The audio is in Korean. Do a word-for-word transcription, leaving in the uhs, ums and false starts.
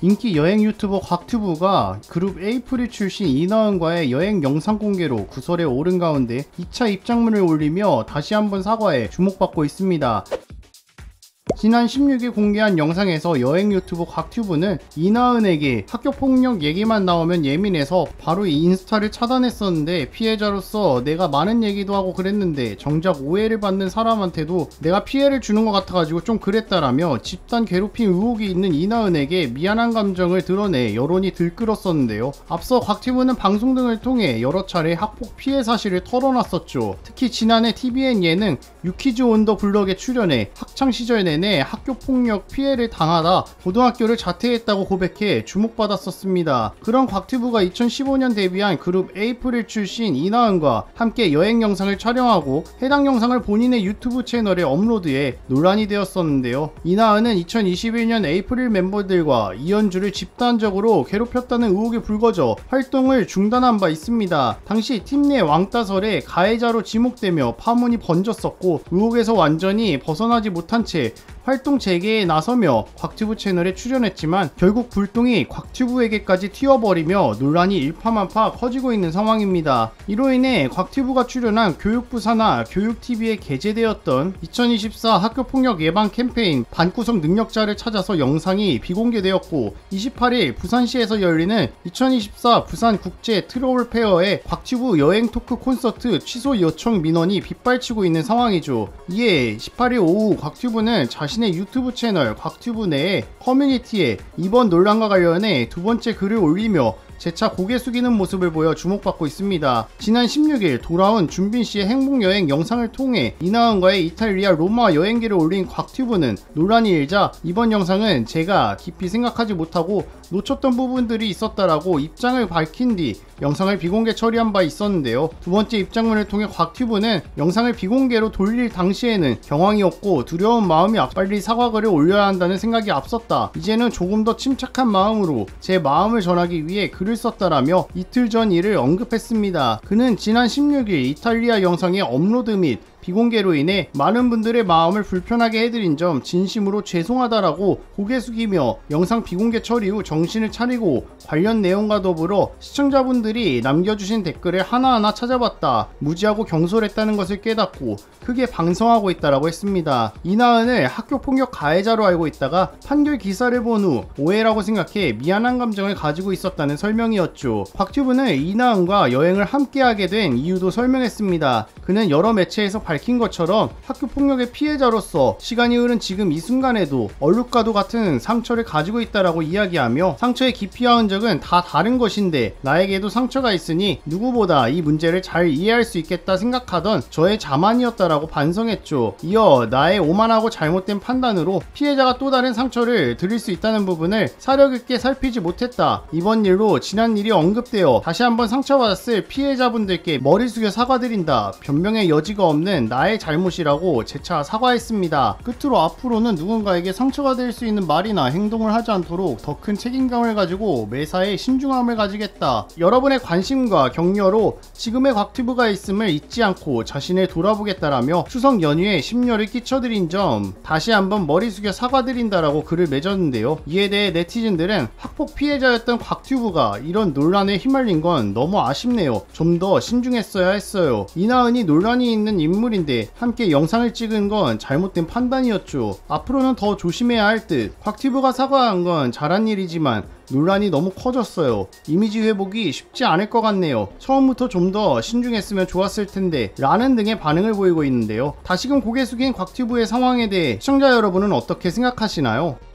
인기 여행 유튜버 곽튜브가 그룹 에이프릴 출신 이나은과의 여행 영상 공개로 구설에 오른 가운데 이 차 입장문을 올리며 다시 한번 사과해 주목받고 있습니다. 지난 십육 일 공개한 영상에서 여행 유튜버 곽튜브는 이나은에게 학교폭력 얘기만 나오면 예민해서 바로 이 인스타를 차단했었는데 피해자로서 내가 많은 얘기도 하고 그랬는데 정작 오해를 받는 사람한테도 내가 피해를 주는 것 같아가지고 좀 그랬다라며 집단 괴롭힘 의혹이 있는 이나은에게 미안한 감정을 드러내 여론이 들끓었었는데요. 앞서 곽튜브는 방송 등을 통해 여러 차례 학폭 피해 사실을 털어놨었죠. 특히 지난해 티비엔 예능 유키즈 온 더 블럭에 출연해 학창시절 내내 학교폭력 피해를 당하다 고등학교를 자퇴했다고 고백해 주목받았었습니다. 그런 곽튜브가 이천십오 년 데뷔한 그룹 에이프릴 출신 이나은과 함께 여행 영상을 촬영하고 해당 영상을 본인의 유튜브 채널에 업로드해 논란이 되었었는데요. 이나은은 이천이십일 년 에이프릴 멤버들과 이현주를 집단적으로 괴롭혔다는 의혹이 불거져 활동을 중단한 바 있습니다. 당시 팀 내 왕따설에 가해자로 지목되며 파문이 번졌었고 의혹에서 완전히 벗어나지 못한 채 활동 재개에 나서며 곽튜브 채널에 출연했지만 결국 불똥이 곽튜브에게까지 튀어버리며 논란이 일파만파 커지고 있는 상황입니다. 이로 인해 곽튜브가 출연한 교육부 산하 교육티비에 게재되었던 이천이십사 학교폭력 예방 캠페인 반구석 능력자를 찾아서 영상이 비공개되었고 이십팔 일 부산시에서 열리는 이천이십사 부산국제 트러블 페어의 곽튜브 여행 토크 콘서트 취소 요청 민원이 빗발치고 있는 상황이죠. 이에 십팔 일 오후 곽튜브는 자신의 유튜브 채널 곽튜브 내에 커뮤니티에 이번 논란과 관련해 두 번째 글을 올리며 재차 고개 숙이는 모습을 보여 주목받고 있습니다. 지난 십육 일 돌아온 준빈씨의 행복여행 영상을 통해 이나은과의 이탈리아 로마 여행기를 올린 곽튜브는 논란이 일자 이번 영상은 제가 깊이 생각하지 못하고 놓쳤던 부분들이 있었다라고 입장을 밝힌 뒤 영상을 비공개 처리한 바 있었는데요. 두 번째 입장문을 통해 곽튜브는 영상을 비공개로 돌릴 당시에는 경황이었고 두려운 마음이 앞 빨리 사과글을 올려야 한다는 생각이 앞섰다. 이제는 조금 더 침착한 마음으로 제 마음을 전하기 위해 글을 썼다라며 이틀 전 일을 언급했습니다. 그는 지난 십육 일 이탈리아 영상의 업로드 및 비공개로 인해 많은 분들의 마음을 불편하게 해드린 점 진심으로 죄송하다라고 고개 숙이며 영상 비공개 처리 후 정신을 차리고 관련 내용과 더불어 시청자분들이 남겨주신 댓글을 하나하나 찾아봤다. 무지하고 경솔했다는 것을 깨닫고 크게 반성하고 있다라고 했습니다. 이나은을 학교폭력 가해자로 알고 있다가 판결 기사를 본 후 오해라고 생각해 미안한 감정을 가지고 있었다는 설명이었죠. 곽튜브는 이나은과 여행을 함께하게 된 이유도 설명했습니다. 그는 여러 매체에서 밝힌 것처럼 학교폭력의 피해자로서 시간이 흐른 지금 이 순간에도 얼룩과도 같은 상처를 가지고 있다라고 이야기하며 상처의 깊이와 흔적은 다 다른 것인데 나에게도 상처가 있으니 누구보다 이 문제를 잘 이해할 수 있겠다 생각하던 저의 자만이었다라고 반성했죠. 이어 나의 오만하고 잘못된 판단으로 피해자가 또 다른 상처를 드릴 수 있다는 부분을 사력 있게 살피지 못했다. 이번 일로 지난 일이 언급되어 다시 한번 상처받았을 피해자분들께 머리 숙여 사과드린다. 변명의 여지가 없는 나의 잘못이라고 재차 사과했습니다. 끝으로 앞으로는 누군가에게 상처가 될 수 있는 말이나 행동을 하지 않도록 더 큰 책임감을 가지고 매사에 신중함을 가지겠다. 여러분의 관심과 격려로 지금의 곽튜브가 있음을 잊지 않고 자신을 돌아보겠다라며 추석 연휴에 심려를 끼쳐드린 점 다시 한번 머리 숙여 사과드린다라고 글을 맺었는데요. 이에 대해 네티즌들은 학폭 피해자였던 곽튜브가 이런 논란에 휘말린 건 너무 아쉽네요. 좀 더 신중했어야 했어요. 이나은이 논란이 있는 인물인데 함께 영상을 찍은 건 잘못된 판단이었죠. 앞으로는 더 조심해야 할 듯. 곽튜브가 사과한 건 잘한 일이지만 논란이 너무 커졌어요. 이미지 회복이 쉽지 않을 것 같네요. 처음부터 좀 더 신중했으면 좋았을 텐데 라는 등의 반응을 보이고 있는데요. 다시금 고개 숙인 곽튜브의 상황에 대해 시청자 여러분은 어떻게 생각하시나요?